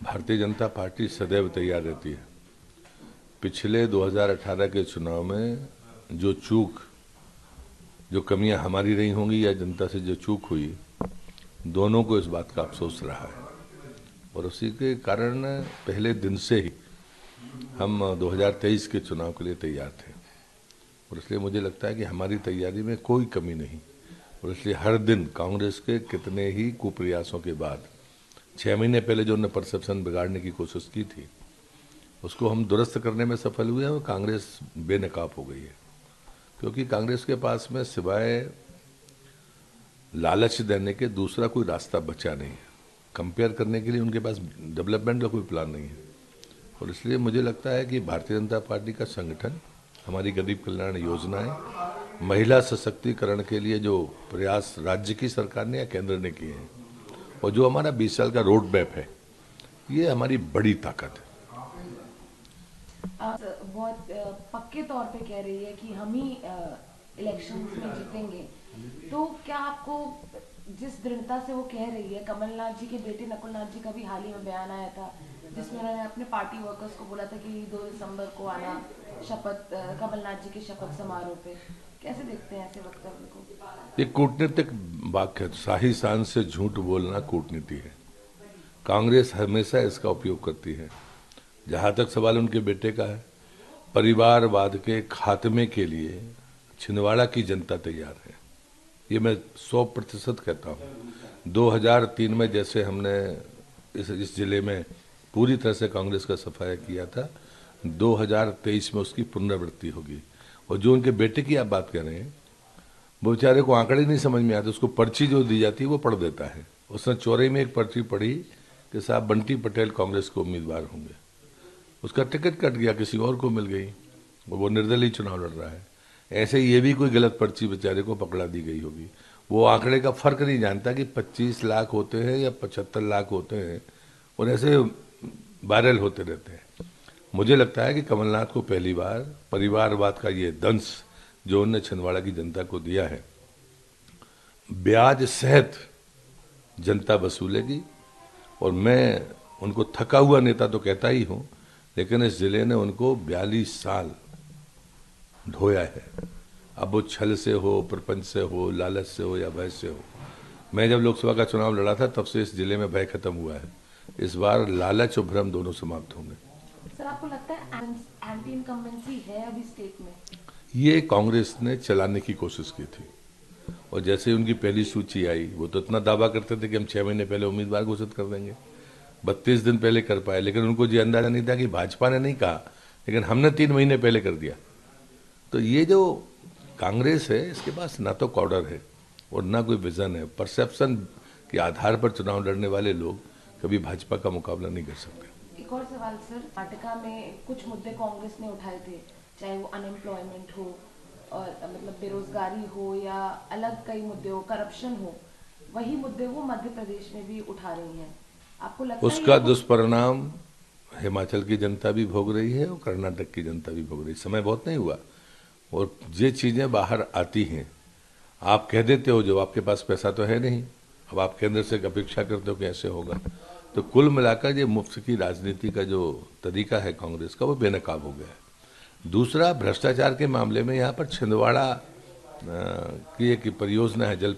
Bharatiya Janata party सदैव तैयार रहती है। पिछले 2018 के चुनाव में जो कमियां हमारी रही होंगी या जनता से जो चूक हुई, दोनों को इस बात का अफसोस रहा है और उसी के कारण पहले दिन से ही हम 2023 के चुनाव के लिए तैयार थे और इसलिए मुझे लगता है कि हमारी तैयारी में कोई कमी नहीं। और इसलिए हर दिन कांग्रेस के कितने ही कुप्रयासों के बाद 6 महीने पहले जो उन्होंने परसेप्शन बिगाड़ने की कोशिश की थी, उसको हम दुरुस्त करने में सफल हुए हैं और कांग्रेस बेनकाब हो गई है। क्योंकि कांग्रेस के पास में सिवाय लालच देने के दूसरा कोई रास्ता बचा नहीं है। कंपेयर करने के लिए उनके पास डेवलपमेंट का कोई प्लान नहीं है और इसलिए मुझे लगता है कि भारतीय जनता पार्टी का संगठन, हमारी गरीब कल्याण योजनाएं, महिला सशक्तिकरण के लिए जो प्रयास राज्य की सरकार ने या केंद्र ने किए हैं और जो हमारा 20 साल का रोड मैप है, ये हमारी बड़ी ताकत है। बहुत पक्के तौर पे कह रही है कि हम ही इलेक्शंस में जीतेंगे, तो क्या आपको जिस दृढ़ता से वो कह रही है, कमलनाथ जी के बेटे नकुलनाथ जी का भी हाल ही में बयान आया था जिसमें उन्होंने अपने पार्टी वर्कर्स को बोला था कि 2 दिसंबर को आना शपथ कमलनाथ जी के शपथ समारोह पे, कैसे देखते हैं ऐसे वक्तव्य को? ये कूटनीतिक वाक्य है। शाही शान से झूठ बोलना कूटनीति है। कांग्रेस हमेशा इसका उपयोग करती है। जहां तक सवाल उनके बेटे का है, परिवारवाद के खात्मे के लिए छिंदवाड़ा की जनता तैयार है। ये मैं 100% कहता हूँ। 2003 में जैसे हमने इस जिले में पूरी तरह से कांग्रेस का सफाया किया था, 2023 में उसकी पुनरावृत्ति होगी। और जो उनके बेटे की आप बात कर रहे हैं, वो बेचारे को आंकड़े नहीं समझ में आते, उसको पर्ची जो दी जाती है वो पढ़ देता है। उसने चौराहे में एक पर्ची पढ़ी कि साहब बंटी पटेल कांग्रेस के उम्मीदवार होंगे। उसका टिकट कट गया, किसी और को मिल गई, वो निर्दलीय चुनाव लड़ रहा है। ऐसे ये भी कोई गलत पर्ची बेचारे को पकड़ा दी गई होगी। वो आंकड़े का फर्क नहीं जानता कि 25 लाख होते हैं या 75 लाख होते हैं और ऐसे वायरल होते रहते हैं। मुझे लगता है कि कमलनाथ को पहली बार परिवारवाद का ये दंश जो उन्होंने छिंदवाड़ा की जनता को दिया है, ब्याज सहित जनता वसूलेगी। और मैं उनको थका हुआ नेता तो कहता ही हूं, लेकिन इस जिले ने उनको 42 साल ढोया है। अब वो छल से हो, प्रपंच से हो, लालच से हो या भय से हो। मैं जब लोकसभा का चुनाव लड़ा था तब से इस जिले में भय खत्म हुआ है। इस बार लालच और भ्रम दोनों समाप्त होंगे। सर, आपको लगता है एंटी इनकम्बेंसी है अभी स्टेट में? ये कांग्रेस ने चलाने की कोशिश की थी और जैसे उनकी पहली सूची आई, वो तो इतना दावा करते थे कि हम 6 महीने पहले उम्मीदवार घोषित कर देंगे, 32 दिन पहले कर पाए। लेकिन उनको ये अंदाजा नहीं था कि भाजपा ने नहीं कहा, लेकिन हमने 3 महीने पहले कर दिया। तो ये जो कांग्रेस है, इसके पास ना तो कॉर्डर है और ना कोई विजन है। परसेप्शन के आधार पर चुनाव लड़ने वाले लोग कभी भाजपा का मुकाबला नहीं कर सकते। एक और सवाल सर, कर्नाटका में कुछ मुद्दे कांग्रेस ने उठाए थे, चाहे वो अनएम्प्लॉयमेंट हो और मतलब बेरोजगारी हो या अलग कई मुद्दे हो, करप्शन हो, वही मुद्दे वो मध्य प्रदेश में भी उठा रही हैं। आपको लगता है उसका दुष्परिणाम हिमाचल की जनता भी भोग रही है और कर्नाटक की जनता भी भोग रही है। समय बहुत नहीं हुआ और ये चीजें बाहर आती हैं। आप कह देते हो, जो आपके पास पैसा तो है नहीं, अब आप केंद्र से अपेक्षा करते हो कि ऐसे होगा। तो कुल मिलाकर ये मुफ्त की राजनीति का जो तरीका है कांग्रेस का, वो बेनकाब हो गया है। दूसरा, भ्रष्टाचार के मामले में यहाँ पर छिंदवाड़ा की एक परियोजना है, जल